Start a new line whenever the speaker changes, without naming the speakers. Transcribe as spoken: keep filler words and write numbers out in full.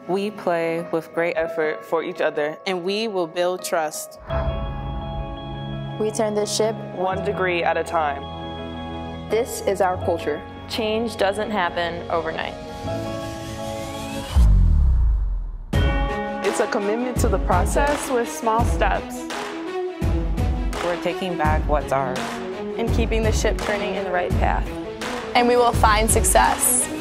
We play with great effort for each other,
and we will build trust.
We turn this ship
one degree at a time.
This is our culture.
Change doesn't happen overnight.
It's a commitment to the process with small steps.
We're taking back what's ours
and keeping the ship turning in the right path.
And we will find success.